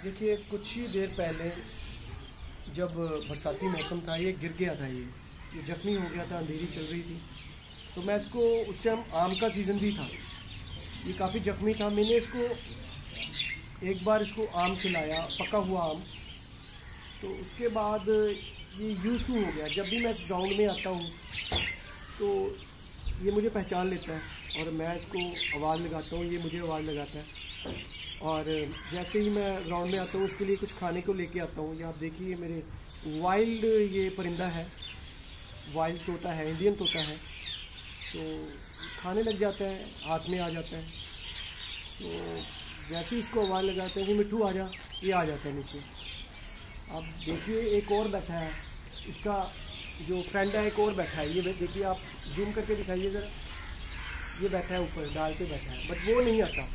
देखिए कुछ ही देर पहले जब बरसाती मौसम था ये गिर गया था, ये जख्मी हो गया था, अंधेरी चल रही थी। तो मैं इसको उस टाइम आम का सीज़न भी था, ये काफ़ी जख्मी था। मैंने इसको एक बार इसको आम खिलाया, पका हुआ आम। तो उसके बाद ये यूज़ टू हो गया। जब भी मैं इस ग्राउंड में आता हूँ तो ये मुझे पहचान लेता है और मैं इसको आवाज़ लगाता हूँ, ये मुझे आवाज़ लगाता है। और जैसे ही मैं ग्राउंड में आता हूँ उसके लिए कुछ खाने को लेके आता हूँ। ये आप देखिए मेरे वाइल्ड ये परिंदा है, वाइल्ड तोता है, इंडियन तोता है। तो खाने लग जाता है, हाथ में आ जाता है। तो जैसे ही इसको आवाज़ लगाते हैं कि मिट्ठू आ जा, ये आ जाता है नीचे। अब देखिए एक और बैठा है, इसका जो फ्रेंड है एक और बैठा है। ये देखिए, आप जूम करके दिखाइए ज़रा, ये बैठा है ऊपर डाल पे बैठा है, बट वो नहीं आता।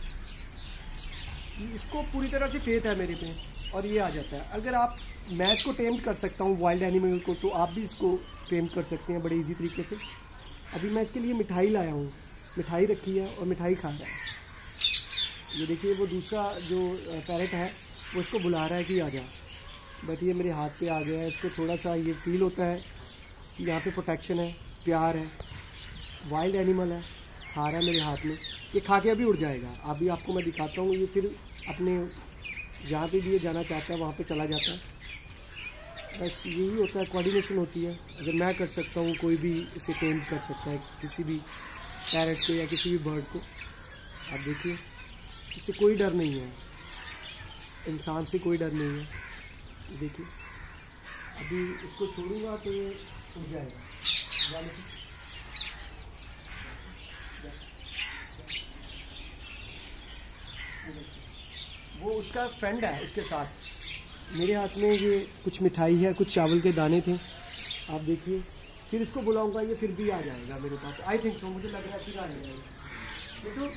इसको पूरी तरह से फेथ है मेरे पे और ये आ जाता है। अगर आप, मैं इसको टेम्प्ट कर सकता हूँ वाइल्ड एनिमल को, तो आप भी इसको टेम्प्ट कर सकते हैं बड़े इजी तरीके से। अभी मैं इसके लिए मिठाई लाया हूँ, मिठाई रखी है और मिठाई खा रहा है। ये देखिए वो दूसरा जो पैरेट है वो इसको बुला रहा है कि आ जा, बट ये मेरे हाथ पे आ गया है। इसको थोड़ा सा ये फील होता है कि यहाँ पे प्रोटेक्शन है, प्यार है, वाइल्ड एनिमल है, खा रहा है मेरे हाथ में। ये खा के अभी उड़ जाएगा। अभी आपको मैं दिखाता हूँ, ये फिर अपने जहाँ पे भी ये जाना चाहता है वहाँ पे चला जाता है। बस यही होता है, कोऑर्डिनेशन होती है। अगर मैं कर सकता हूँ, कोई भी इसे टेम कर सकता है, किसी भी पैरेट को या किसी भी बर्ड को। आप देखिए इससे कोई डर नहीं है, इंसान से कोई डर नहीं है। देखिए अभी इसको छोड़ूंगा तो ये उड़ जाएगा। वो उसका फ्रेंड है, उसके साथ। मेरे हाथ में ये कुछ मिठाई है, कुछ चावल के दाने थे, आप देखिए। फिर इसको बुलाऊंगा, ये फिर भी आ जाएगा मेरे पास। आई थिंक सो, मुझे लग रहा है फिर आ जाएगा। मिठू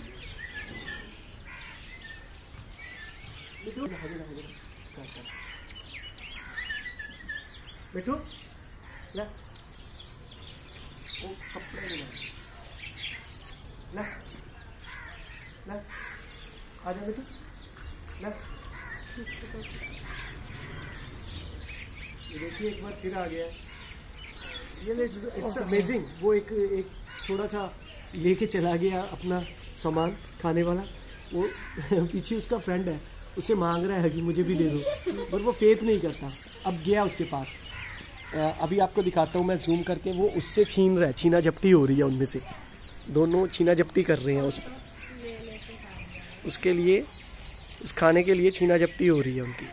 मिठू मिठू ला, वो कपड़े ला ला, आ जा मिठू ला। देखिए एक बार फिर आ गया। ये इट्स अमेजिंग। वो एक थोड़ा सा लेके चला गया अपना सामान खाने वाला। वो पीछे उसका फ्रेंड है, उसे मांग रहा है कि मुझे भी दे दो, पर वो फेथ नहीं करता। अब गया उसके पास। अभी आपको दिखाता हूँ मैं जूम करके। वो उससे छीन रहा है, छीना झपटी हो रही है उनमें से। दोनों छीना झपटी कर रहे हैं उसके लिए, उस खाने के लिए छीना झपटी हो रही है उनकी।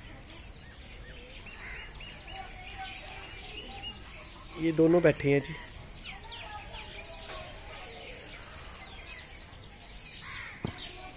ये दोनों बैठे हैं जी।